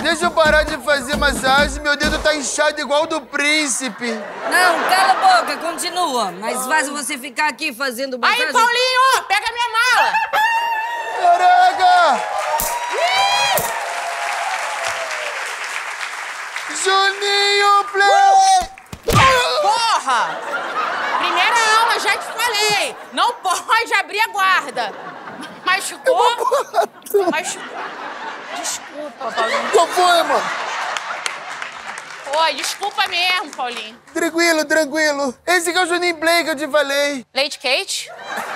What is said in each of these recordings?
Deixa eu parar de fazer massagem, meu dedo tá inchado igual o do príncipe. Não, cala a boca, continua. Mais fácil você ficar aqui fazendo massagem. Aí, Paulinho, pega minha mala. Caraca! Juninho Play! Porra! Primeira aula, já te falei. Não pode abrir a guarda. Machucou? Machucou. Desculpa, Paulinho. Qual foi, mano? Oi, desculpa mesmo, Paulinho. Tranquilo, tranquilo. Esse que é o Juninho Play que eu te falei. Lady Kate?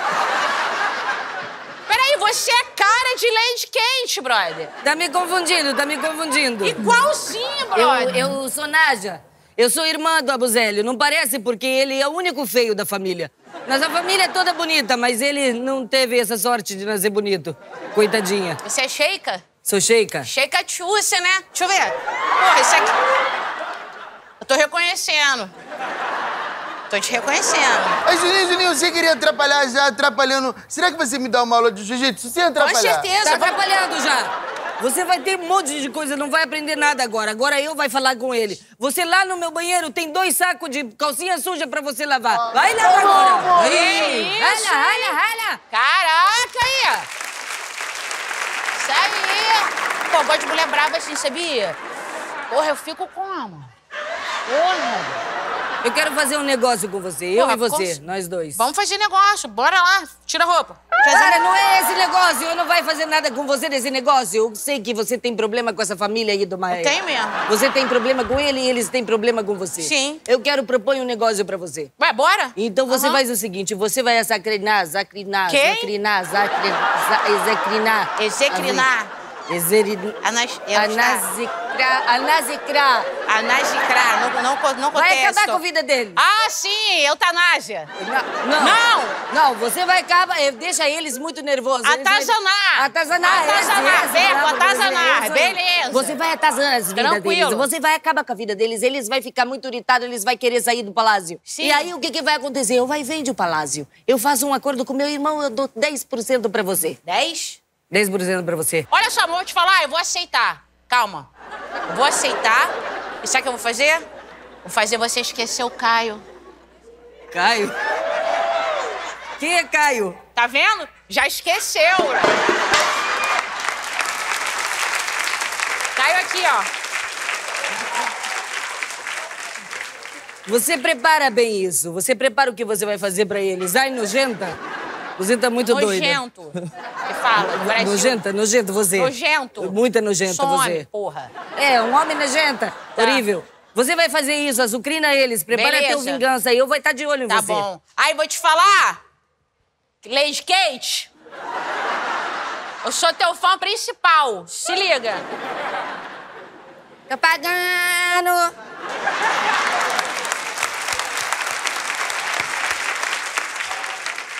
Peraí, você é cara de Lady Kate, brother. Tá me confundindo, tá me confundindo. Igualzinho, brother. Eu sou Nádia. Eu sou irmã do Abuzélio. Não parece porque ele é o único feio da família. Nossa família é toda bonita, mas ele não teve essa sorte de nascer bonito. Coitadinha. Você é sheika? Sou sheika? Sheika Tchússia, né? Deixa eu ver. Porra, isso aqui... Eu tô reconhecendo. Tô te reconhecendo. Aí, Juninho, você queria atrapalhar já, atrapalhando. Será que você me dá uma aula de jiu-jitsu? Você ia atrapalhar? Com certeza. Tá atrapalhando já. Você vai ter um monte de coisa, não vai aprender nada agora. Agora eu vou falar com ele. Você lá no meu banheiro tem 2 sacos de calcinha suja pra você lavar. Vai lá agora. Isso. Rala. Caraca, aí. Isso aí. Pô, eu gosto de mulher brava assim, sabia? Porra, eu fico como? Porra. Eu quero fazer um negócio com você, eu e você, nós dois. Vamos fazer negócio, bora lá. Tira a roupa. Cara, não é esse negócio, eu não vai fazer nada com você nesse negócio. Eu sei que você tem problema com essa família aí do Maé. Tem mesmo. Você tem problema com ele e eles têm problema com você. Sim. Eu quero propor um negócio pra você. Vai, bora? Então você faz o seguinte, você vai zacrinar. Quem? Anasicrar, não contesto. Vai acabar com a vida dele. Ah, sim, eutanásia. Não, você vai acabar, deixa eles muito nervosos. Atazanar. Atazanar, verbo, atazanar, beleza. Você vai atazanar as vidas deles, você vai acabar com a vida deles, eles vão ficar muito irritados, eles vão querer sair do palácio. Sim. E aí o que vai acontecer? Eu vai vender o palácio. Eu faço um acordo com meu irmão, eu dou 10% pra você. 10? 10% pra você. Olha só, vou te falar, eu vou aceitar. Calma. Eu vou aceitar. E sabe o que eu vou fazer? Vou fazer você esquecer o Caio. Caio? Quem é Caio? Tá vendo? Já esqueceu. Caio aqui, ó. Você prepara bem isso. Você prepara o que você vai fazer pra eles. Ai, nojenta. Você tá muito doida. Nojento. Que fala, no Brasil. Nojento você. Nojento. Muita nojenta você. Porra. É, um homem nojenta. Tá. Horrível. Você vai fazer isso, azucrina eles. Prepara Beleza. teu vingança aí. Eu vou estar de olho em Tá você. bom. Aí, vou te falar. Lady Kate. Eu sou teu fã principal. Se liga. Tô pagando.